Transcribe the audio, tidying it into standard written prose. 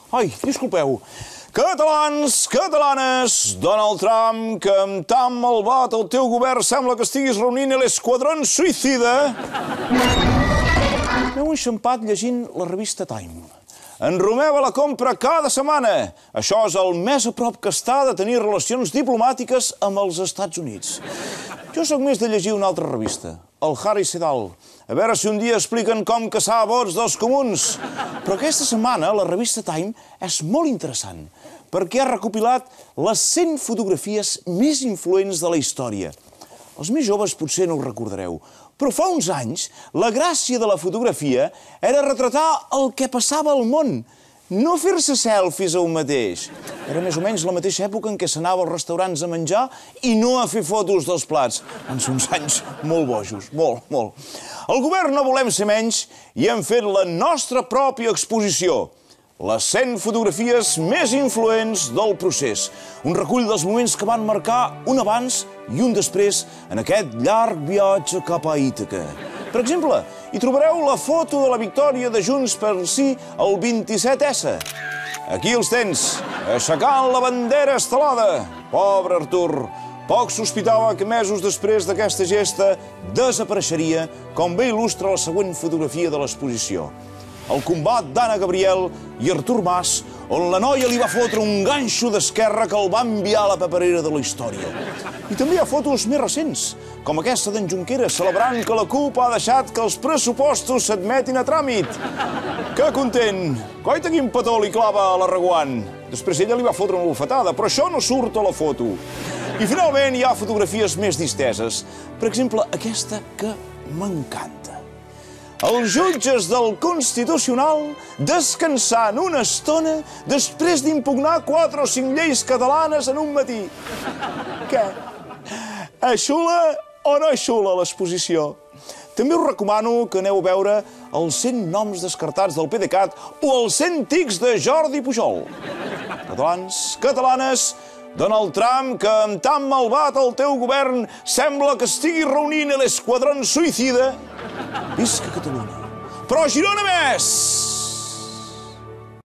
Ai, disculpeu. Catalans, catalanes, Donald Trump, que amb tan malvat el teu govern sembla que estiguis reunint l'esquadrón suïcida. M'heu enxampat llegint la revista Time. En Romeu a la compra cada setmana. Això és el més a prop que està de tenir relacions diplomàtiques amb els Estats Units. Jo sóc més de llegir una altra revista, el Harry Sedal. A veure si un dia expliquen com caçar vots dels comuns. Però aquesta setmana la revista Time és molt interessant perquè ha recopilat les 100 fotografies més influents de la història. Els més joves potser no ho recordareu, però fa uns anys la gràcia de la fotografia era retratar el que passava al món, no fer-se selfies a un mateix. Era més o menys la mateixa època en què s'anava als restaurants a menjar i no a fer fotos dels plats. Van ser uns anys molt bojos, molt. El govern no volem ser menys i hem fet la nostra pròpia exposició. Les 100 fotografies més influents del procés. Un recull dels moments que van marcar un abans i un després en aquest llarg viatge cap a Ítaca. Per exemple, hi trobareu la foto de la victòria de Junts pel Sí el 27S. Aquí els tens, aixecant la bandera estelada. Pobre Artur, poc sospitava que mesos després d'aquesta gesta desapareixeria, com bé il·lustra la següent fotografia de l'exposició. El combat d'Anna Gabriel i Artur Mas, on la noia li va fotre un ganxo d'esquerra que el va enviar a la paperera de la història. I també hi ha fotos més recents, com aquesta d'en Junqueras, celebrant que la CUP ha deixat que els pressupostos s'admetin a tràmit. Que content! Coita quin petó li clava a la Reguant. Després ella li va fotre una bufetada, però això no surt a la foto. I finalment hi ha fotografies més disteses. Per exemple, aquesta que m'encanta. Els jutges del Constitucional descansant una estona després d'impugnar 4 o 5 lleis catalanes en un matí. Què? És xula o no és xula l'exposició? També us recomano que aneu a veure els 100 noms descartats del PDeCAT o els 100 tics de Jordi Pujol. Catalans, catalanes, Donald Trump, que amb tan malvat el teu govern sembla que estigui reunint l'esquadrón suïcida. Visca Catalunya! Però Girona més!